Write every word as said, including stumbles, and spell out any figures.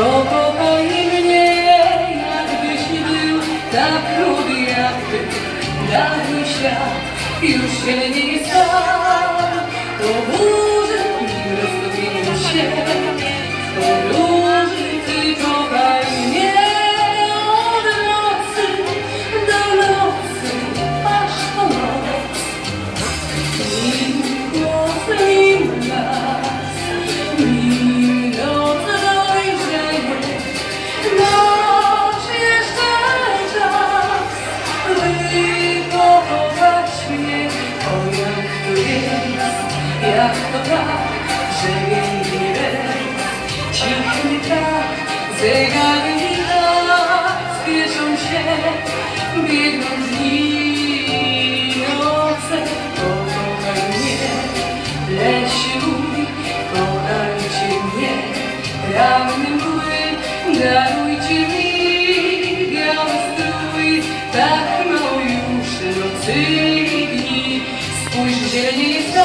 Pokochaj mnie, jakbyś nie był tak rudy jak ty. Dawny świat już się nie stał. To burzy i roztopił się. To róży, ty kochaj mnie od nocy do nocy, aż po noc. Nim głos, nim las, nim noc dojrzeje, masz jeszcze czas, by pokochać mnie. O, jak to jest, jak to tak, że jej ręce cichnie tak, zegarki tak spieszą się, biegną dni, noce. Pokochaj mnie, leci mój, kochajcie mnie, ranny mgły, darujcie mi biały strój. Tak mało już nocy i dni, spójrz, zielenie jest